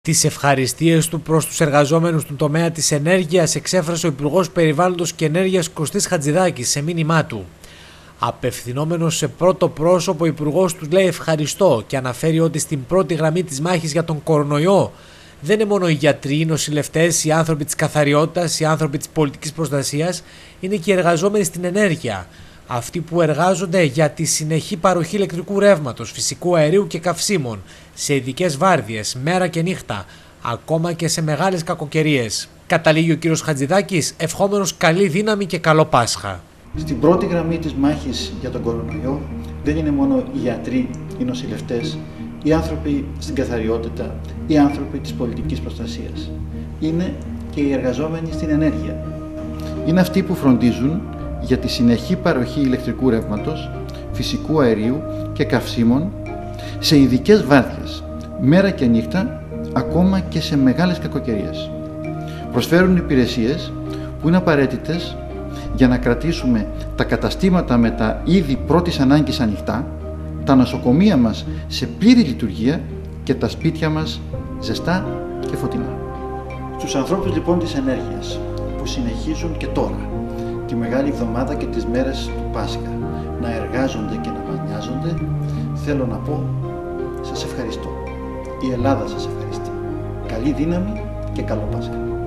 Τις ευχαριστίες του προς τους εργαζόμενους του τομέα της ενέργειας εξέφρασε ο Υπουργός Περιβάλλοντος και Ενέργειας Κωστής Χατζηδάκης σε μήνυμά του. Απευθυνόμενος σε πρώτο πρόσωπο, ο Υπουργός τους λέει ευχαριστώ και αναφέρει ότι στην πρώτη γραμμή της μάχης για τον κορονοϊό δεν είναι μόνο οι γιατροί, οι νοσηλευτές, οι άνθρωποι της καθαριότητας, οι άνθρωποι της πολιτικής προστασίας, είναι και οι εργαζόμενοι στην ενέργεια. Αυτοί που εργάζονται για τη συνεχή παροχή ηλεκτρικού ρεύματος, φυσικού αερίου και καυσίμων, σε ειδικές βάρδιες, μέρα και νύχτα, ακόμα και σε μεγάλες κακοκαιρίες. Καταλήγει ο κύριος Χατζηδάκης, ευχόμενος καλή δύναμη και καλό Πάσχα. Στην πρώτη γραμμή της μάχης για τον κορονοϊό δεν είναι μόνο οι γιατροί, οι νοσηλευτές, οι άνθρωποι στην καθαριότητα, οι άνθρωποι της πολιτικής προστασίας. Είναι και οι εργαζόμενοι στην ενέργεια. Είναι αυτοί που φροντίζουν για τη συνεχή παροχή ηλεκτρικού ρεύματος, φυσικού αερίου και καυσίμων σε ειδικές βάρδιες, μέρα και νύχτα, ακόμα και σε μεγάλες κακοκαιρίες. Προσφέρουν υπηρεσίες που είναι απαραίτητες για να κρατήσουμε τα καταστήματα με τα είδη πρώτης ανάγκης ανοιχτά, τα νοσοκομεία μας σε πλήρη λειτουργία και τα σπίτια μας ζεστά και φωτεινά. Στους ανθρώπους λοιπόν της ενέργειας που συνεχίζουν και τώρα τη Μεγάλη Εβδομάδα και τις μέρες του Πάσχα να εργάζονται και να μας νοιάζονται, θέλω να πω σας ευχαριστώ. Η Ελλάδα σας ευχαριστεί. Καλή δύναμη και καλό Πάσχα.